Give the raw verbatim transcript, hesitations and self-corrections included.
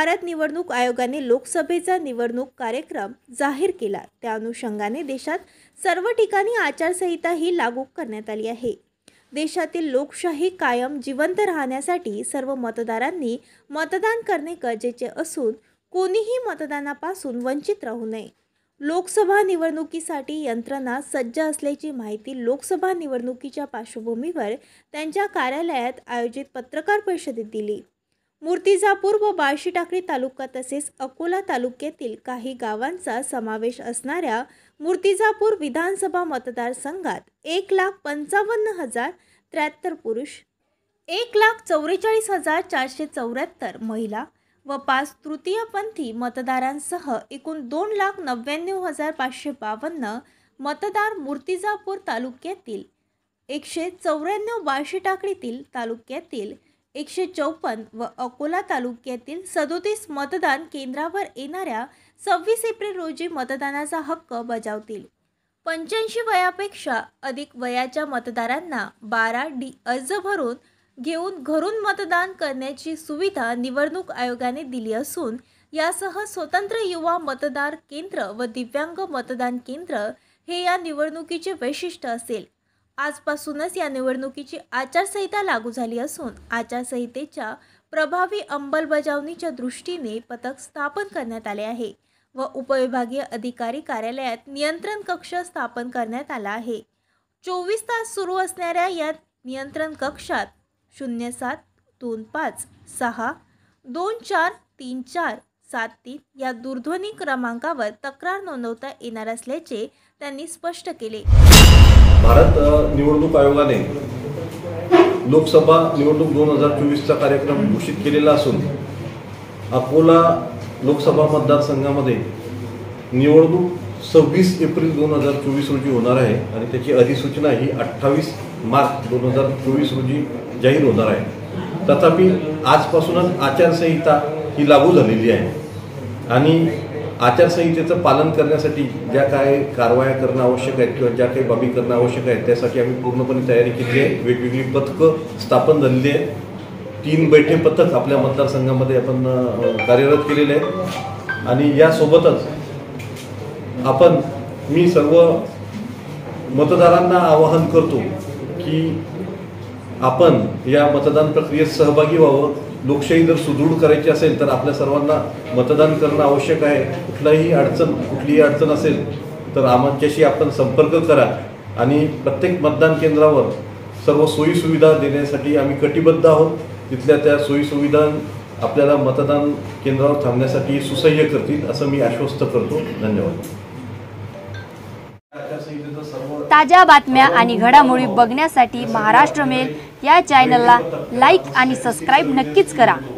भारत निवडणूक आयोगाने लोकसभेचा निवडणूक कार्यक्रम जाहीर केला। त्या अनुषंगाने देशात सर्व ठिकाणी आचारसंहिता ही लागू करण्यात आली आहे। देशातील लोकशाही कायम जिवंत राहण्यासाठी सर्व मतदारांनी मतदान करणे गरजेचे असून कोणीही मतदानापासून वंचित राहू नये। लोकसभा निवडणुकीसाठी यंत्रणा सज्ज असल्याची माहिती लोकसभा निवडणुकीच्या पार्श्वभूमीवर त्यांच्या कार्यालयात आयोजित पत्रकार परिषदेत दिली। मूर्तिजापूर व बार्शीटाकळी तालुका तसेच अकोला तालुक्यातील काही गावांचा समावेश असणाऱ्या मूर्तिजापूर विधानसभा मतदारसंघात एक लाख पंचावन्न हजार त्र्याहत्तर पुरुष, एक लाख चौवेचाळीस हजार चारशे चौऱ्याहत्तर महिला व पाच तृतीयपंथी मतदारांसह एकूण दोन लाख नव्याण्णव हजार पाचशे बावन्न मतदार मूर्तिजापूर तालुक्यातील एकशे चौऱ्याण्णव, बार्शीटाकळीतील तालुक्यातील एकशे चौपन्न व अकोला तालुक्यातील सदोतीस मतदान केंद्रावर येणाऱ्या सव्वीस एप्रिल रोजी मतदानाचा हक्क बजावतील। पंच्याऐंशी वयापेक्षा अधिक वयाच्या मतदारांना बारा डी अर्ज भरून घेऊन घरून मतदान करण्याची सुविधा निवडणूक आयोगाने दिली असून यासह स्वतंत्र युवा मतदार केंद्र व दिव्यांग मतदान केंद्र हे या निवडणुकीचे वैशिष्ट्य असेल। आजपासूनच या निवडणुकीची आचारसंहिता लागू झाली असून आचारसंहितेच्या प्रभावी अंमलबजावणीच्या दृष्टीने पथक स्थापन करण्यात आले आहे व उपविभागीय अधिकारी कार्यालयात नियंत्रण कक्ष स्थापन करण्यात आला आहे। चोवीस तास सुरू असणाऱ्या या नियंत्रण कक्षात शून्य सात दोन पाच सहा दोन चार तीन चार सात तीन या दूरध्वनी क्रमांकावर तक्रार नोंदवता येणार असल्याचे त्यांनी स्पष्ट केले। भारत निवडणूक आयोगाने लोकसभा निवडणूक दोन हजार चोवीसचा कार्यक्रम घोषित केलेला असून अकोला लोकसभा मतदारसंघामध्ये निवडणूक सव्वीस एप्रिल दोन हजार चोवीस रोजी होणार आहे आणि त्याची अधिसूचना ही अठ्ठावीस मार्च दोन हजार चोवीस रोजी जाहीर होणार आहे। तथापि आजपासूनच आचारसंहिता ही लागू झालेली आहे आणि आचारसंहितेचं पालन करण्यासाठी ज्या काय कारवाया करणं आवश्यक आहेत किंवा ज्या काही बाबी करणं आवश्यक आहेत त्यासाठी आम्ही पूर्णपणे तयारी केली आहे। वेगवेगळी पथकं स्थापन झालेली आहेत। तीन बैठे पथक आपल्या मतदारसंघामध्ये आपण कार्यरत केलेले आहेत आणि यासोबतच आपण मी सर्व मतदारांना आवाहन करतो की आपण या मतदान प्रक्रियेत सहभागी व्हावं। लोकशाही जर सुदृढ करायची असेल तर आपल्या सर्वांना मतदान करणं आवश्यक आहे। कुठलाही अडचण कुठलीही अडचण असेल तर आमच्याशी आपण संपर्क करा आणि प्रत्येक मतदान केंद्रावर सर्व सोयी सुविधा देण्यासाठी आम्ही कटिबद्ध आहोत। तिथल्या त्या सोयी सुविधा आपल्याला मतदान केंद्रावर थांबण्यासाठी सुसह्य करतील असं मी आश्वस्त करतो। धन्यवाद। ताज्या बातम्या आणि घडामोडी बघण्यासाठी महाराष्ट्र मेल या चॅनलला लाईक आणि सबस्क्राईब नक्कीच करा।